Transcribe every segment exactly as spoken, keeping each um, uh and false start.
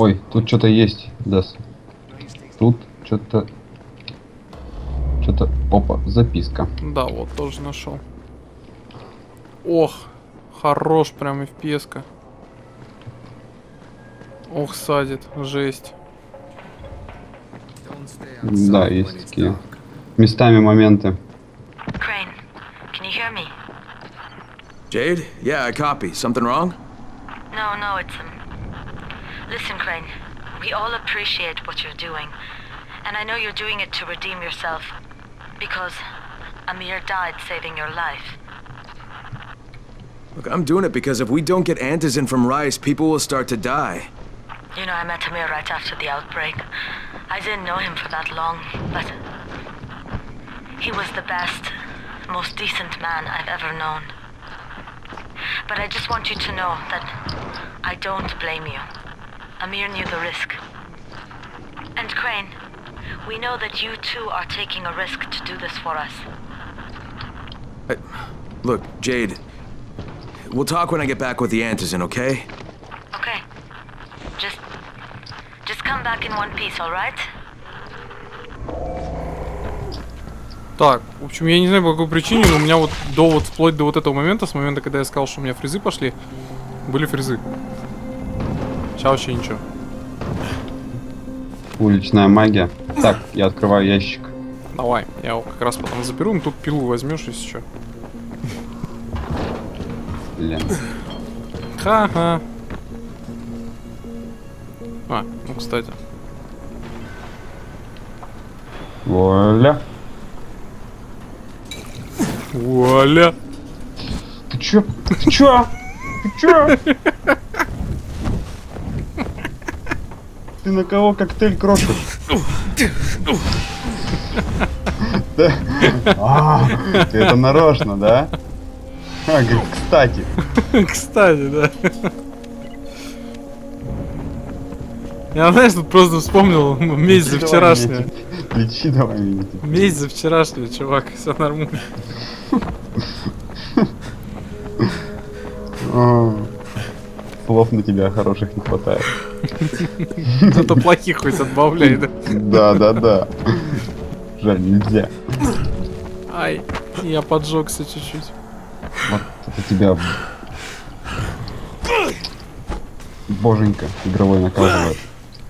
Ой, тут что-то есть, да. Тут что-то... Что-то... Опа, записка. Да, вот, тоже нашел. Ох, хорош, прям эф пи эс-ка. Ох, садит, жесть. Да, есть такие местами моменты. Crane, can you hear me? Jade? Yeah, I copy. Something wrong? No, no, it's um. Listen, Crane. We all appreciate what you're doing, and I know you're doing it to redeem yourself, because Amir died saving your life. Look, I'm doing it because if we don't get Antizin from Rice, people will start to die. You know, I met Amir right after the outbreak. I didn't know him for that long, but he was the best, most decent man I've ever known. But I just want you to know that I don't blame you. Amir knew the risk. And Crane, we know that you too are taking a risk to do this for us. I, look, Jade, we'll talk when I get back with the Antizin, okay? Okay. Just... Just come back in one piece, all right? Так, в общем, я не знаю по какой причине, но у меня вот до вот вплоть до вот этого момента, с момента, когда я сказал, что у меня фрезы пошли, были фрезы. Сейчас вообще ничего. Уличная магия. Так, я открываю ящик. Давай, я его как раз потом заберу, ну тут пилу возьмешь, если что. Блин. Ха-ха. А, ну кстати. Вуаля. Вуаля. Ты чё? Ты чё? Ты чё? Ты на кого коктейль крошишь? Да? А, ты это нарочно, да? А, говорит, кстати. Кстати, да. Я, знаешь, тут просто вспомнил месть за вчерашнее. Лечи давай меня. Месть за вчерашнее, чувак, все нормально. Слов на тебя хороших не хватает. Зато плохих хоть отбавляй, да? Да, да, да. Жаль, нельзя. Ай, я поджегся чуть-чуть. Вот это тебя... Боженька игровой наказывает.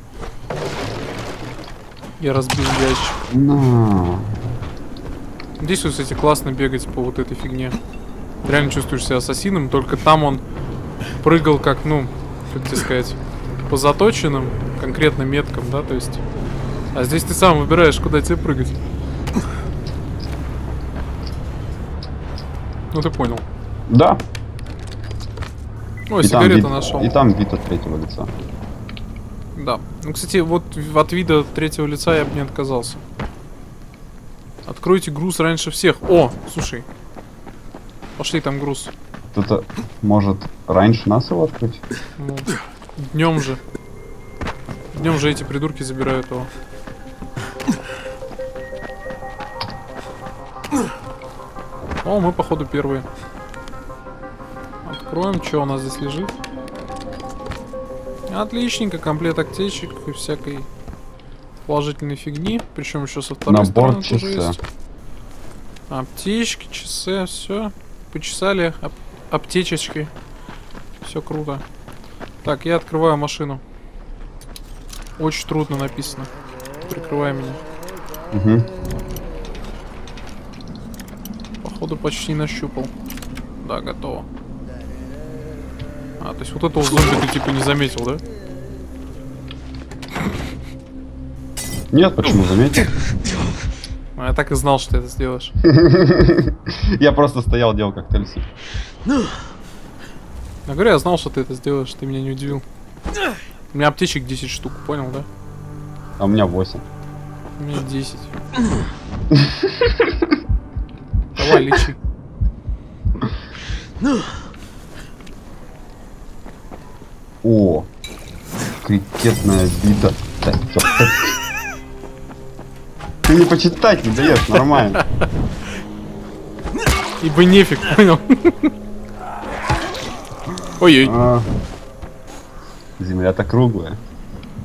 Я разбил ящик. На. Здесь, вот, кстати, классно бегать по вот этой фигне. Реально чувствуешь себя ассасином, только там он прыгал как, ну, как тебе сказать, по заточенным, конкретно меткам, да, то есть. А здесь ты сам выбираешь, куда тебе прыгать. Ну ты понял. Да. О, И сигарету там вид, нашел. И там вид от третьего лица. Да. Ну, кстати, вот от вида третьего лица я бы не отказался. Откройте груз раньше всех. О, слушай. Пошли, там груз. Кто-то может раньше нас его открыть? Ну, днем же. Днем же эти придурки забирают его. О, мы походу первые. Откроем, что у нас здесь лежит. Отличненько, комплект аптечек и всякой положительной фигни. Причем еще со второй Набор стороны тоже часа. есть. Аптечки, часы, все. Почесали ап аптечечкой. Все круто. Так, я открываю машину. Очень трудно написано. Прикрывай меня. Угу. Походу почти нащупал. Да, готово. А, то есть вот этого зомби ты типа не заметил, да? Нет, почему заметил? А я так и знал, что ты это сделаешь. Я просто стоял, делал коктейль. Я говорю, я знал, что ты это сделаешь, ты меня не удивил. У меня аптечек десять штук, понял, да? А у меня восемь. У меня десять. Давай, лечи. О, крикетная бита. Да, чё, ты... ты не почитать не даешь, нормально. Ибо нефиг, понял? Ой-ой. А, земля-то круглая.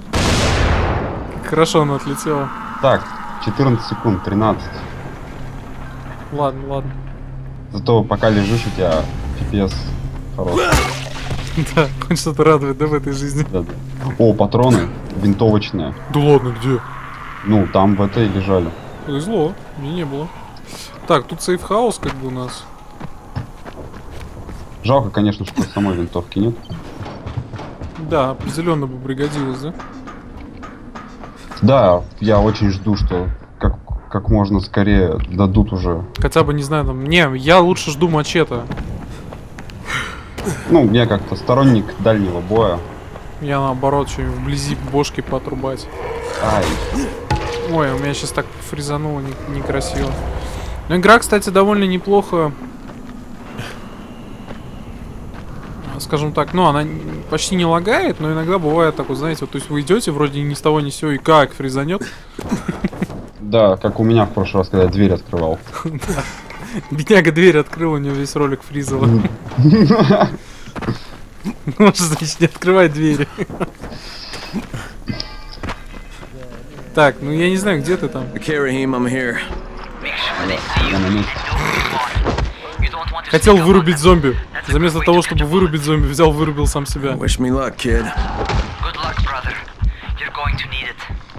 хорошо она отлетела. Так, четырнадцать секунд, тринадцать. Ладно, ладно. Зато пока лежишь, у тебя пипец хороший. Да, хоть что-то радует, да, в этой жизни. Да, да. О, патроны винтовочные. Да ладно, где? Ну, там в этой лежали. Повезло, мне не было. Так, тут сейф-хаус как бы у нас. Жалко, конечно, что самой винтовки нет. Да, определенно бы пригодилось, да? Да, я очень жду, что как, как можно скорее дадут уже. Хотя бы, не знаю, там... Не, я лучше жду мачете. Ну, мне как-то сторонник дальнего боя. Я наоборот, что-нибудь вблизи бошки поотрубать. Ай. Ой, у меня сейчас так фризануло не- некрасиво. Но игра, кстати, довольно неплохо. Скажем так, ну, она почти не лагает, но иногда бывает так, вот, знаете, вот, то есть вы идете, вроде ни с того ни с сего, и как фризанет. Да, как у меня в прошлый раз, когда я дверь открывал. Бедняга дверь открыл, у него весь ролик фризало. Ну, что значит не открывать двери? Так, ну я не знаю, где ты там. Я на месте. Хотел вырубить зомби. Заместо того, чтобы вырубить зомби, взял, вырубил сам себя. Wish me luck, kid. Good luck, brother. You're going to need it.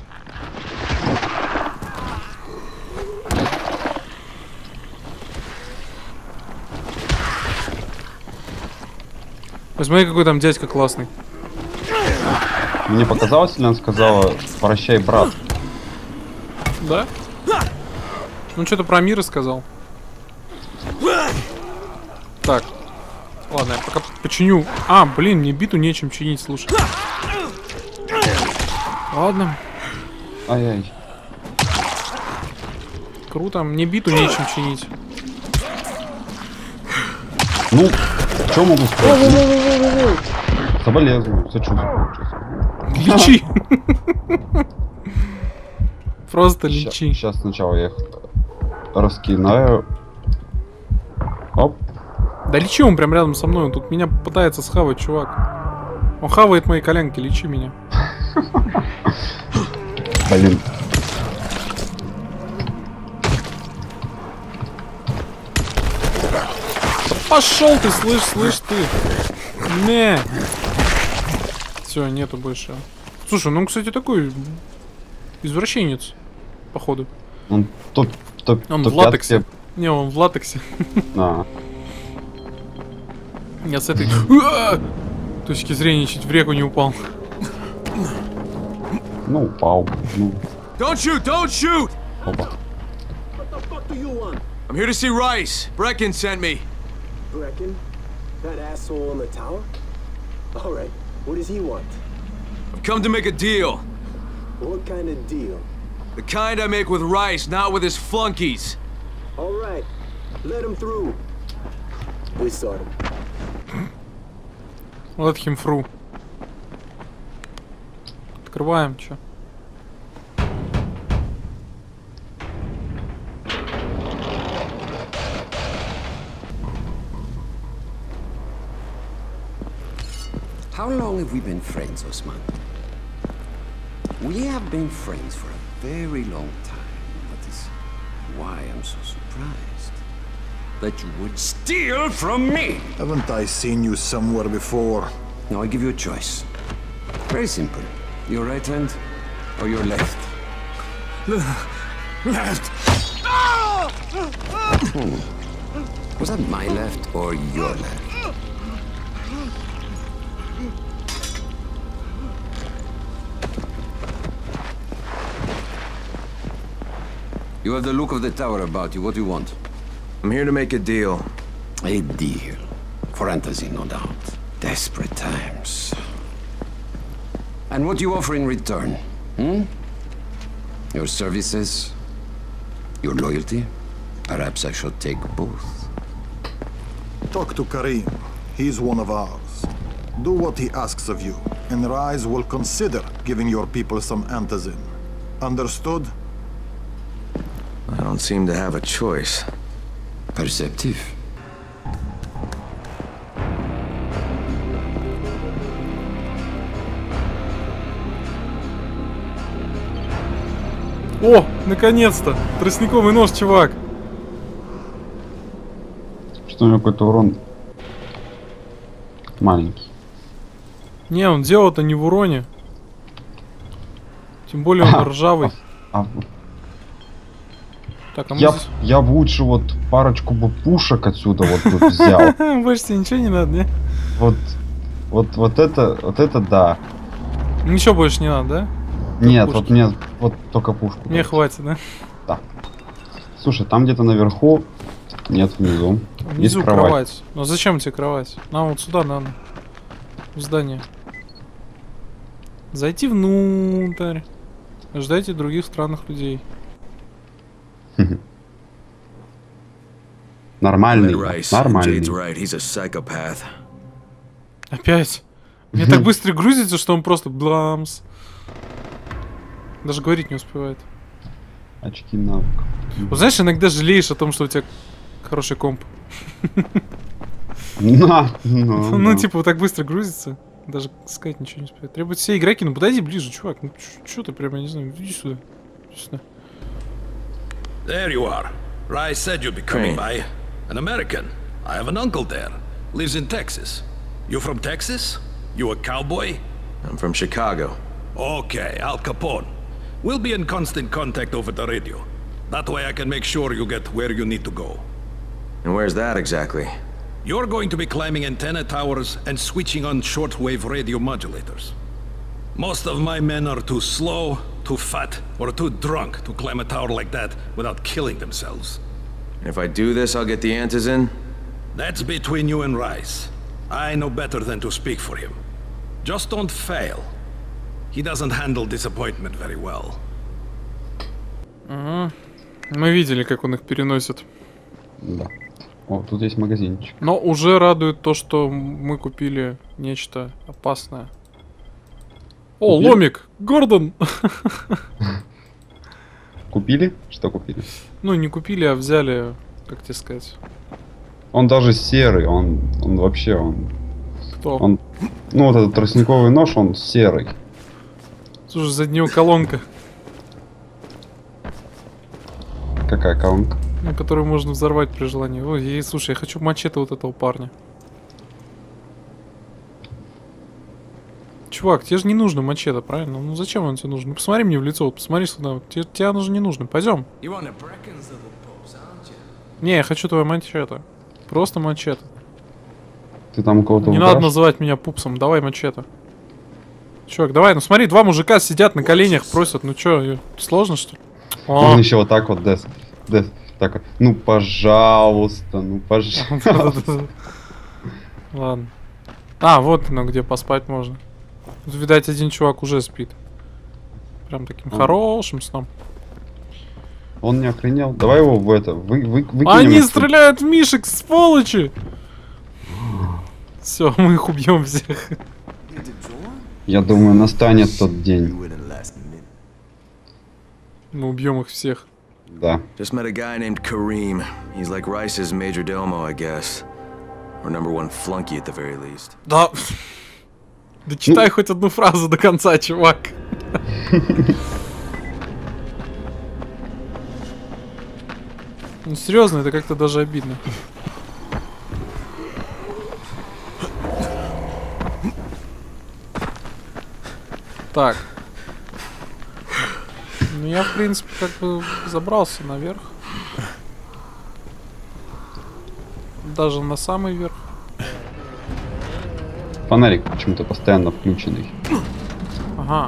Посмотри, какой там дядька классный. Мне показалось, или она сказала «прощай, брат». Да? Ну, что-то про мир сказал. Так. Ладно, я пока починю. А, блин, мне биту нечем чинить, слушай. Ладно. Ай-яй. Круто, мне биту нечем чинить. Ну, что могу сказать? Соболезную, сочувствую. Лечи. Просто лечи. Сейчас сначала я их раскинаю. Оп. Да лечи, он прям рядом со мной. Он тут меня пытается схавать, чувак. Он хавает мои коленки, лечи меня. Блин. Пошел ты, слышь, слышь ты. Не. Все, нету больше. Слушай, ну он, кстати, такой извращенец, походу. Он топ, топ, Он топ в латексе. пятки. Не, он в латексе. А. Я с этой точки зрения чуть в реку не упал. Ну, упал. Ну, Don't shoot! Don't shoot! опа. I'm here to see Rice. Brecken sent me. Brecken? That asshole in the tower? Alright, what does he want? I've come to make a deal. What kind of deal? The kind I make with Rice, not with his flunkies. Alright, let him through. We sort him. Let him through. Открываем, чё? How long have we been friends, Osman? We have been friends for a very long time. That is why I'm so surprised that you would steal from me. Haven't I seen you somewhere before? Now I give you a choice. Very simple. Your right hand or your left? Left! Hmm. Was that my left or your left? You have the look of the tower about you. What do you want? I'm here to make a deal. A deal. For Antazin, no doubt. Desperate times. And what do you offer in return? Hmm? Your services? Your loyalty? Perhaps I should take both. Talk to Karim. He's one of ours. Do what he asks of you, and Rise will consider giving your people some Antazin. Understood? I don't seem to have a choice. Perceptive. О, наконец-то! Тростниковый нож, чувак! Что у него какой-то урон маленький. Не, он дело-то не в уроне. Тем более он А, ржавый. А, Так, а мы я, здесь... я бы лучше вот парочку бы пушек отсюда вот бы взял. Больше тебе ничего не надо, не? Вот, вот, вот это, вот это да. Ничего больше не надо, да? Нет, пушки. вот мне вот только пушку. Мне дайте. хватит, да? Да. Слушай, там где-то наверху, нет, внизу. Внизу Есть кровать. кровать. Ну зачем тебе кровать? Нам вот сюда надо. В здание. Зайти внутрь. Ждайте других странных людей. Нормальный, Red Rice. нормальный. Jade's right. He's a psychopath. Опять? Мне так быстро грузится, что он просто бламс. Даже говорить не успевает. Очки навык. Вот знаешь, иногда жалеешь о том, что у тебя хороший комп. На, ну, Ну, ну. типа, вот так быстро грузится. Даже сказать ничего не успевает. Требует все игроки. Ну, подойди ближе, чувак. Ну, что ты прямо, я не знаю, иди сюда. Иди сюда. There you are. Rice said you'd be coming by. An American. I have an uncle there. Lives in Texas. You from Texas? You a cowboy? I'm from Chicago. Okay, Al Capone. We'll be in constant contact over the radio. That way I can make sure you get where you need to go. And where's that exactly? You're going to be climbing antenna towers and switching on shortwave radio modulators. Most of my men are too slow, too fat, or too drunk to climb a tower like that without killing themselves. And if I do this, I'll get the Antizin? That's between you and Rice. I know better than to speak for him. Just don't fail. He doesn't handle disappointment very well. Ага. Мы видели, как он их переносит. Да. О, тут есть магазинчик. Но уже радует то, что мы купили нечто опасное. О, Купили? ломик! Гордон! Купили? Что купили? Ну, не купили, а взяли, как тебе сказать. Он даже серый, он, он вообще, он, Кто? он, ну вот этот тростниковый нож, он серый. Слушай, за него колонка, Какая колонка? ну, которую можно взорвать при желании. Ой, и, слушай, я хочу мачете вот этого парня. Чувак, тебе же не нужно мачете, правильно? Ну зачем он тебе нужен? Ну посмотри мне в лицо, вот посмотри сюда. Вот, тебе, тебе оно же не нужно. Пойдем. Не, я хочу твою мачете. Просто мачете. Ты там у кого-то Не украшь? надо называть меня пупсом, давай мачете. Чувак, давай, ну смотри, два мужика сидят на коленях, просят, ну чё, сложно что ли? Можно еще вот так вот, Дес, Дес, так вот. Ну пожалуйста, ну пожалуйста. Ладно. А, вот оно, где поспать можно. Тут, видать, один чувак уже спит. Прям таким А. хорошим сном. Он не охренел. Давай его в это, вы, вы, выкинем. Они отсюда. стреляют в мишек, сволочи! Все, мы их убьем всех. Я думаю, настанет тот день. Мы убьем их всех. Да. Just met a guy named Kareem. He's like Rice's major domo, I guess. Or number one flunky at the very least. Да. Да читай хоть одну фразу до конца, чувак. Ну серьезно, это как-то даже обидно. Так. Ну я, в принципе, как бы забрался наверх. Даже на самый верх. Фонарик почему-то постоянно включенный. Ага.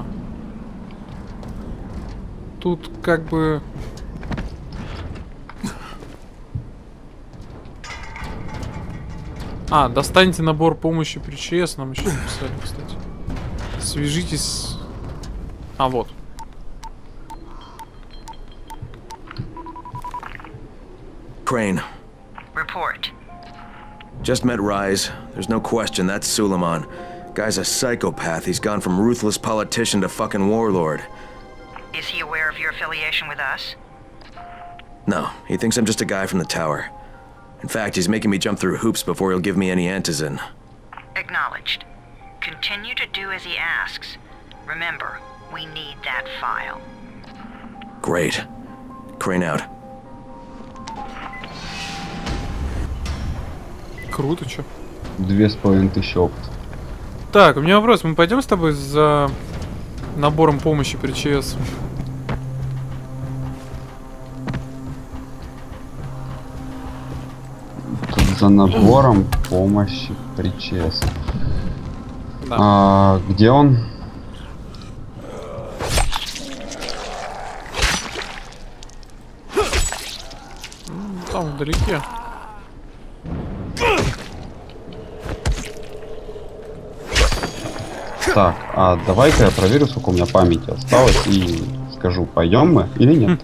Тут как бы... А, достаньте набор помощи при ЧС, нам еще написали, кстати. Свяжитесь с... А, вот. Crane. Report. Just met Rise. There's no question that's Suleiman. Guy's a psychopath. He's gone from ruthless politician to fucking warlord. Is he aware of your affiliation with us? No, he thinks I'm just a guy from the tower. In fact, he's making me jump through hoops before he'll give me any antizin. Acknowledged. Continue to do as he asks. Remember, we need that file. Great. Crane out. Круто, чё. Две с половиной тысячи опыта. Так, у меня вопрос. Мы пойдем с тобой за набором помощи при ЧС? За набором помощи при ЧС. Да. А, где он? Там вдалеке. Так, а давай-ка я проверю, сколько у меня памяти осталось, и скажу, пойдем мы или нет.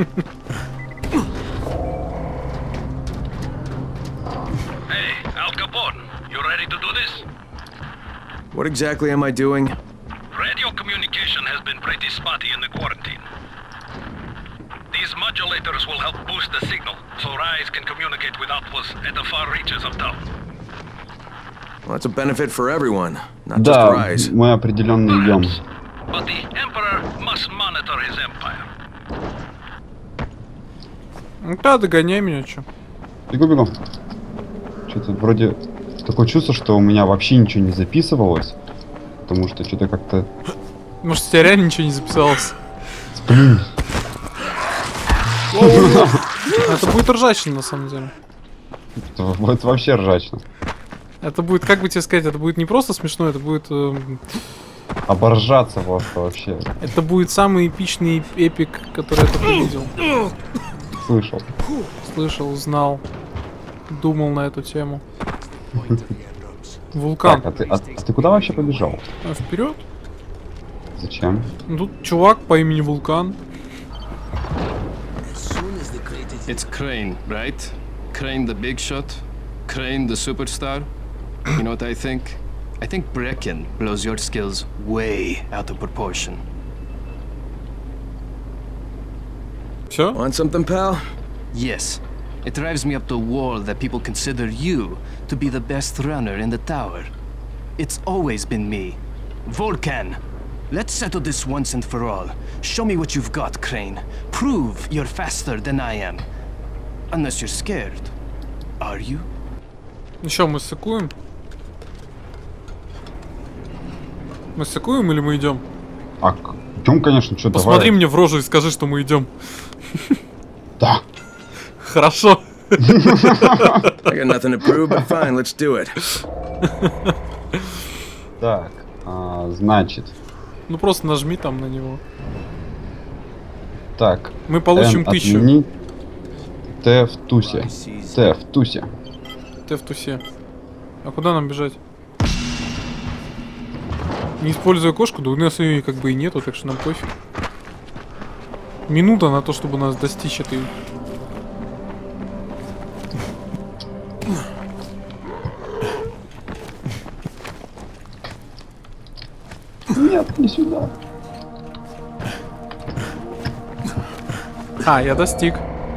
Hey, Al Capone, you ready to do this? What exactly am I doing? Radio communication has been pretty spotty in the quarantine. These modulators will help boost the signal, so Rise can communicate with outposts at the far reaches of town. Well, that's a benefit for everyone, not just Да, Rise. мы определенно идем. But the Emperor must monitor his empire. Ну да, догоняй меня, чё. Бегу, бегу. Что-то вроде такое чувство, что у меня вообще ничего не записывалось. Потому что что-то как-то... Может, у тебя реально ничего не записалось? Блин. Это будет ржачно, на самом деле. Это будет вообще ржачно. Это будет, как бы тебе сказать, это будет не просто смешно, это будет... Э, Оборжаться просто вообще. это будет самый эпичный эпик, который я только видел. Слышал. Слышал, знал, думал на эту тему. Вулкан. Так, а ты, а ты куда вообще побежал? А вперед? Зачем? Ну, тут чувак по имени Вулкан. It's Crane, right? Crane the big shot? Crane the superstar? You know what I think? I think Brecken blows your skills way out of proportion. Все? Want something, pal? Yes. It drives me up the wall that people consider you to be the best runner in the tower. It's always been me. Volcan! Let's settle this once and for all. Show me what you've got, Crane. Prove you're faster than I am. Unless you're scared. Are you? Еще мы ссыкуем? Мы ссыкуем или мы идем? А, идем, конечно, что, давай. Посмотри мне в рожу и скажи, что мы идем. Да. Хорошо. I got nothing to prove, but fine, let's do it. Так, а, значит. Ну просто нажми там на него. Так. Мы получим Н тысячу. отмени. Т в тусе. Т в тусе. Т в тусе. А куда нам бежать? Не используя кошку, да у нас ее как бы и нету, так что нам пофиг. Минута на то, чтобы нас достичь этой. Нет, не сюда. А, я достиг.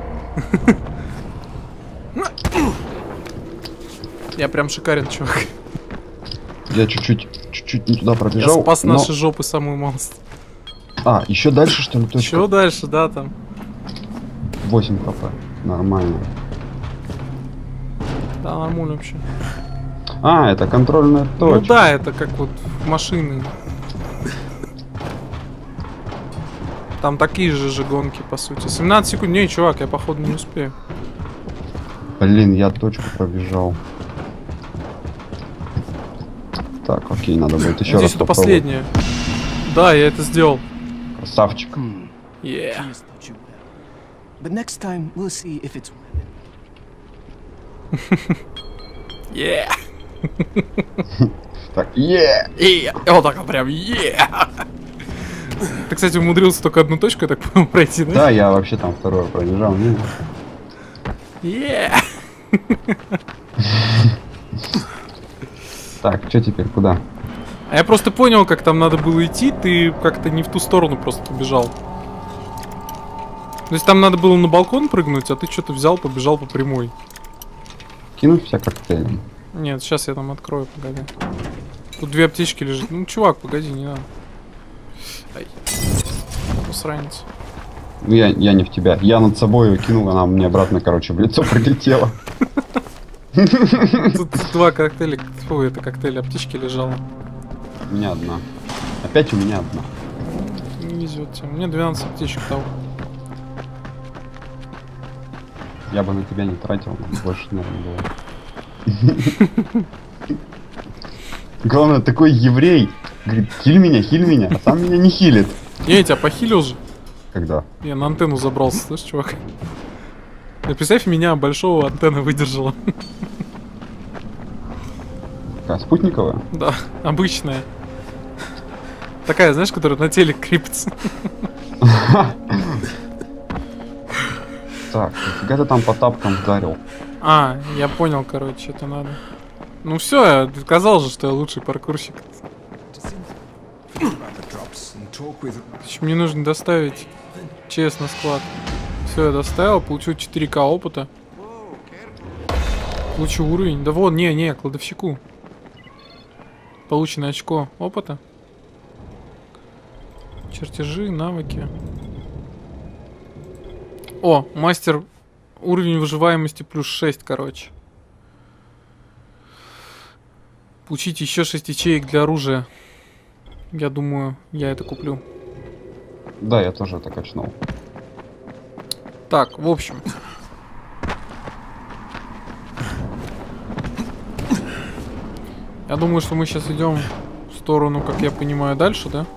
Я прям шикарен, чувак. Я чуть-чуть, чуть-чуть не туда пробежал. Я спас но... наши жопы самую монстр. А, еще дальше, что ли, точка? Еще дальше, да, там. восемь хп. Нормально. Да, нормально вообще. А, это контрольная точка. Ну да, это как вот машины. Там такие же же гонки, по сути. семнадцать секунд. Не, чувак, я походу не успею. Блин, я точку пробежал. Так, окей, надо будет еще Надеюсь, раз это попробовать. последнее. Да, я это сделал. Красавчик. Yeah. But next time we'll see if it's Yeah. Так, е. Yeah. Вот так вот прям yeah. Ты, кстати, умудрился только одну точку, я так понял, пройти, да? Да, я вообще там второе пробежал. Не. Yeah. Так, что теперь, куда? А я просто понял, как там надо было идти, ты как-то не в ту сторону просто побежал. То есть там надо было на балкон прыгнуть, а ты что-то взял, побежал по прямой. Кинуть вся коктейли. Нет, сейчас я там открою, погоди. Тут две аптечки лежат. Ну, чувак, погоди, не надо. Ай. Посранец. Ну я, я не в тебя. Я над собой ее кинул, она мне обратно, короче, в лицо прилетела. Тут два коктейля, фу, это коктейль аптечки лежало. У меня одна. Опять у меня одна. Не везет тебе. Мне двенадцать аптечек дал. Я бы на тебя не тратил, больше, наверное, было. Главное, такой еврей. Говорит, хиль меня, хиль меня, а сам меня не хилит. Я тебя похилил же. Когда? Я на антенну забрался, слышь, чувак. Да представь, меня большого антенна выдержала. Какая, спутниковая? Да, обычная. Такая, знаешь, которая на телек крепится. Так, нифига ты там по тапкам вдарил. А, я понял, короче, это надо. Ну все, я сказал же, что я лучший паркурщик. Значит, мне нужно доставить ЧС на склад. Все, я доставил, получу четыре ка опыта. Получу уровень. Да вон, не, не, кладовщику. Полученное очко опыта. Чертежи, навыки. О, мастер. Уровень выживаемости плюс шесть, короче. Получить еще шесть ячеек для оружия. Я думаю, я это куплю. Да, я тоже это качнул. Так, в общем. Я думаю, что мы сейчас идем в сторону, как я понимаю, дальше, да?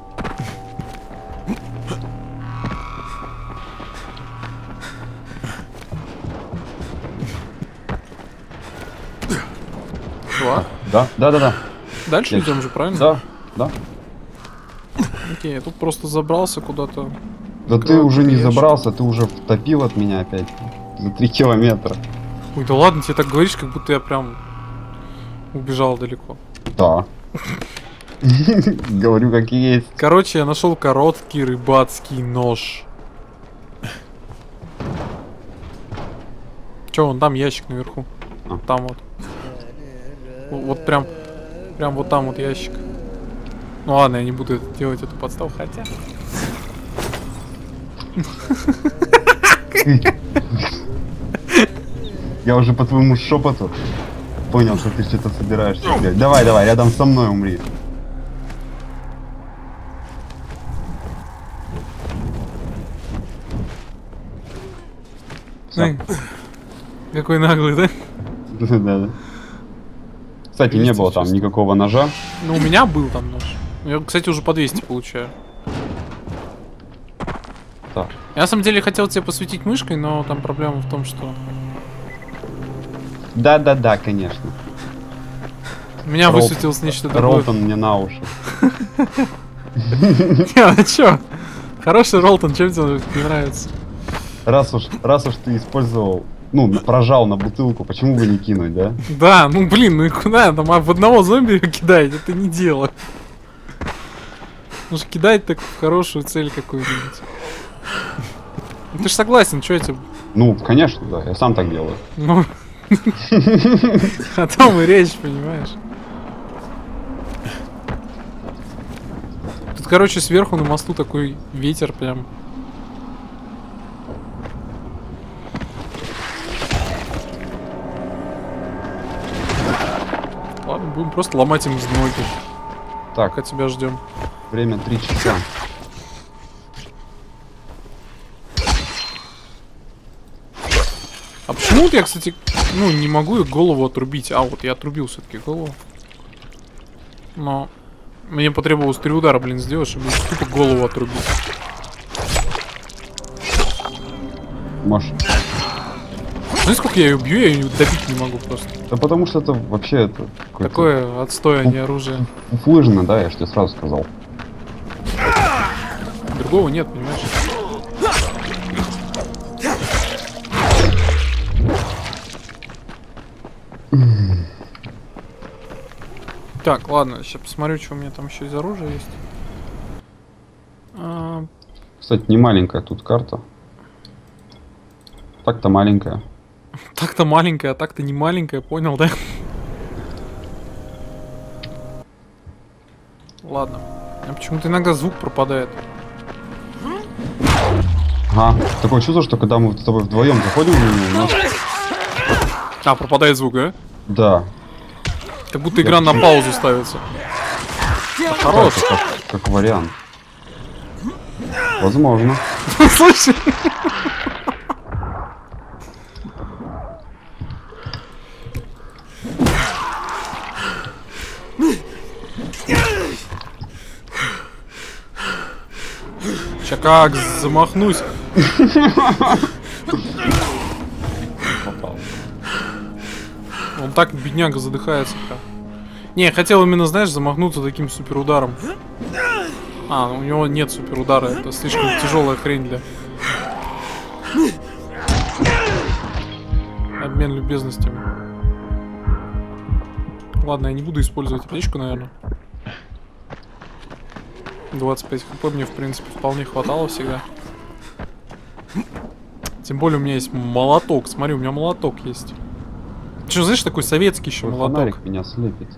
Два. Да, да, да, да. Дальше Я... идем же, правильно? Да, да. Окей, я тут просто забрался куда-то. Да ты уже не забрался, ты уже втопил от меня опять. За три километра. Ой, да ладно, тебе так говоришь, как будто я прям убежал далеко. Да. Говорю, как есть. Короче, я нашел короткий рыбацкий нож. Че, вон там ящик наверху. А. Там вот. Вот прям, прям вот там вот ящик. Ну ладно, я не буду делать эту подставу, хотя. Я уже по твоему шепоту понял, что ты что-то собираешься делать. Давай, давай, рядом со мной умри. Эй, какой наглый, да? Да, да. Кстати, не было там никакого ножа. Ну, у меня был там нож. Я, кстати, уже по двести получаю. Так. Я на самом деле хотел тебе посветить мышкой, но там проблема в том, что... Да-да-да, конечно. У меня Ролл... высветилось нечто такое. Ролтон мне на уши. Не, а чё? Хороший Ролтон, чем тебе не нравится? Раз уж, раз уж ты использовал, ну, прожал на бутылку, почему бы не кинуть, да? Да, ну блин, ну и куда там в одного зомби ее кидать? Это не дело. Нужно кидать так в хорошую цель какую-нибудь. Ну, ты ж согласен, что я тебе... Ну, конечно, да, я сам так делаю. Ну... О том и речь, понимаешь? Тут, короче, сверху на мосту такой ветер прям. Ладно, будем просто ломать им ноги. Так, пока тебя ждем. Время три часа. А почему вот я, кстати, ну, не могу их голову отрубить? А, вот я отрубил все-таки голову. Но мне потребовалось три удара, блин, сделать, чтобы тупо голову отрубить. Можешь. Знаешь, сколько я ее бью, я ее добить не могу просто. Да потому что это вообще это... Такое отстой, а не оружие. Флыжно, да, я же тебе сразу сказал. Другого нет, понимаешь? Так, ладно, сейчас посмотрю, что у меня там еще из оружия есть. А... Кстати, не маленькая тут карта. Так-то маленькая. Так-то маленькая, а так-то не маленькая, понял, да? Ладно. А почему-то иногда звук пропадает. Ага. Такое чувство, что когда мы с тобой вдвоем заходим в меню, у нас... А, пропадает звук, да? Да. Как будто игра на паузу ставится. Хорош. Как, как вариант. Возможно. Слушай. Сейчас как замахнусь. Он так, бедняга, задыхается. Не, я хотел именно, знаешь, замахнуться таким суперударом. А, у него нет суперудара, это слишком тяжелая хрень для... Обмен любезностями. Ладно, я не буду использовать аптечку, наверное. двадцать пять хп мне, в принципе, вполне хватало всегда. Тем более у меня есть молоток. Смотри, у меня молоток есть. Что, знаешь, такой советский еще молоток. Фонарик меня слепит.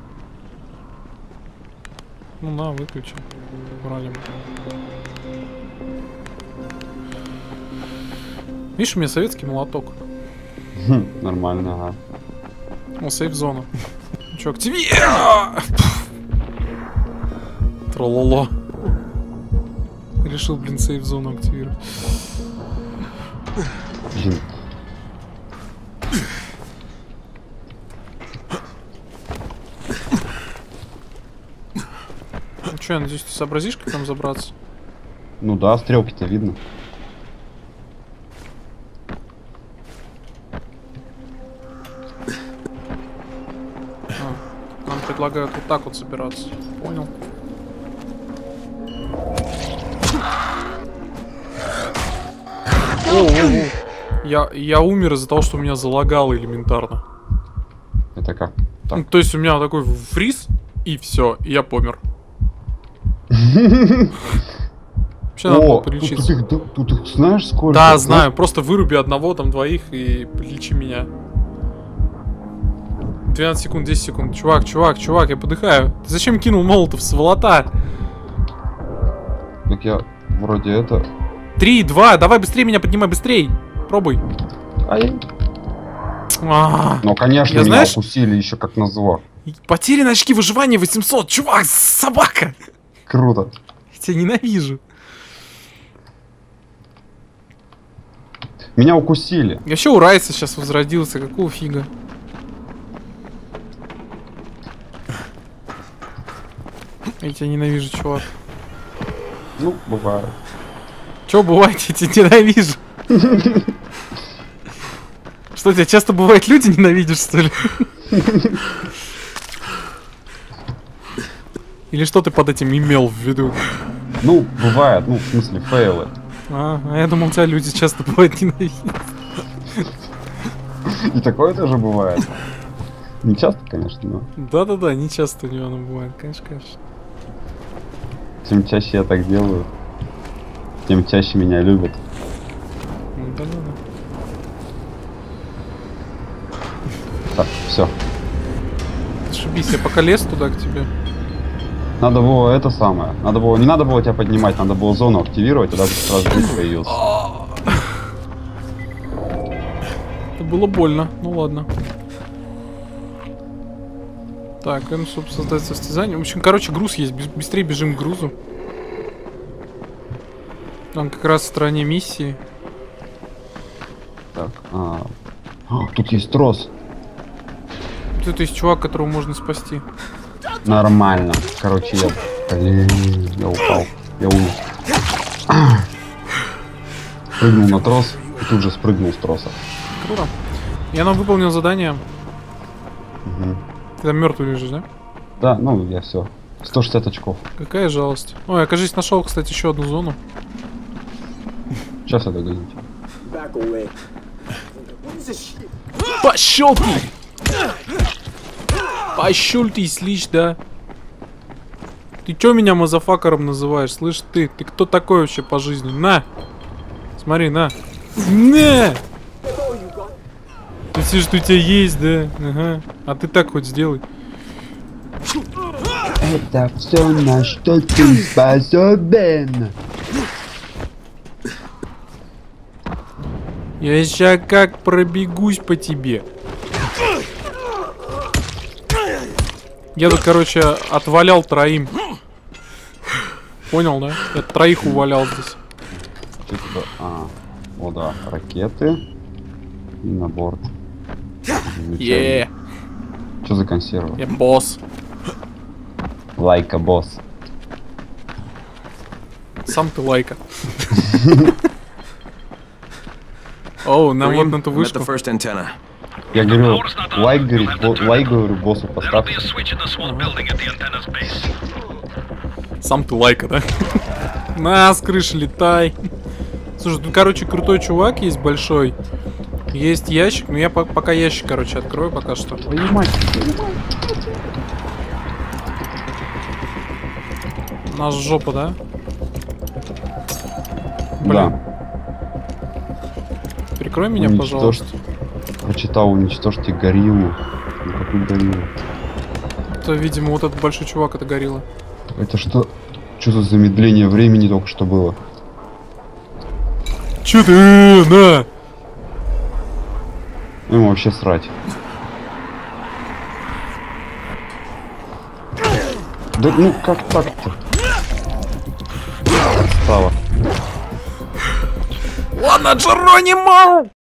Ну на, выключи. Брали. Видишь, у меня советский молоток. Хм, нормально, ага. О, сейф-зона. Ну что, активируй! Трололо. Решил, блин, сейф-зону активировать. Блин. Ну что, я надеюсь, ты сообразишь, как там забраться? Ну да, стрелки-то видно. А, нам предлагают вот так вот собираться. Понял. О, о, о. Я, я умер из-за того, что у меня залагало элементарно. Это как? Ну, то есть у меня такой фриз, и все, и я помер. Вообще надо было полечиться. Тут, тут, тут, тут знаешь сколько? Да, знаю, просто выруби одного, там двоих и полечи меня. двенадцать секунд, десять секунд. Чувак, чувак, чувак, я подыхаю. Ты зачем кинул молотов, сволота? Так я вроде это... три, два, давай быстрее меня поднимай, быстрей. Пробуй. Ай. А, ну, конечно, я, меня знаешь, укусили еще как назло. Потеряны очки выживания восемьсот. Чувак, собака. Круто. Я тебя ненавижу. Меня укусили. Я вообще у Райса сейчас возродился. Какого фига? Я тебя ненавижу, чувак. Ну, бывает. Чё бывает, я тебя ненавижу? Что, тебя часто бывает, люди ненавидишь, что ли? Или что ты под этим имел в виду? Ну, бывает, ну, в смысле, фейлы. А, а я думал, тебя люди часто бывают ненавидят. И такое тоже бывает. Не часто, конечно, но... Да-да-да, не часто у него оно бывает, конечно, конечно. Чем чаще я так делаю, тем чаще меня любят. Да-да-да. Так, все. Ошибись, я пока лез туда к тебе. Надо было это самое. Надо было. Не надо было тебя поднимать, надо было зону активировать, тогда бы сразу дух появился. Это было больно, ну ладно. Так, ну, собственно, создать состязание. В общем, короче, груз есть. Быстрее бежим к грузу. Там как раз в стороне миссии. Так, а... О, тут есть трос. Тут есть чувак, которого можно спасти. Нормально. Короче, я... Блин, я упал. Я умер. Прыгнул на трос и тут же спрыгнул с троса. Круто. Я нам выполнил задание. Угу. Ты там мертвый лежишь, да? Да, ну я все. сто шестьдесят очков. Какая жалость. Ой, я, кажется, нашел, кстати, еще одну зону. Сейчас я догоню. Пошел ты! Пошел ты, слышь, да? Ты чё меня мазафакером называешь? Слышь, ты? Ты кто такой вообще по жизни? На! Смотри, на! На! Ты все, что у тебя есть, да? Ага. А ты так хоть сделай. Это все, на что ты способен. Я сейчас как пробегусь по тебе. Я тут, короче, отвалял троим. Понял, да? Я троихувалял здесь. Что туда? А, о да, ракеты. И на борт. Еее. Что за консервы? Я босс. Лайка, босс. Сам ты лайка. Оу, нам вот на ту вышку. Я говорю, лайк, говорит, бо- лайк, говорю, боссу поставь. Сам ты лайка, да? На, с крыши летай. Слушай, тут, короче, крутой чувак есть большой. Есть ящик, но я по пока ящик, короче, открою пока что. Твою мать, Наш жопа, да? Блин. Да. Прикрой меня, Уничтожь. пожалуйста. Прочитал, уничтожьте гориллу. Ну, какую гориллу? Это, видимо, вот этот большой чувак, это горилла. Это что? Что за замедление времени только что было? Чё ты? Э, на! Ну, ему вообще срать. Да ну как так-то? Стало. Ладно, Джеронимо!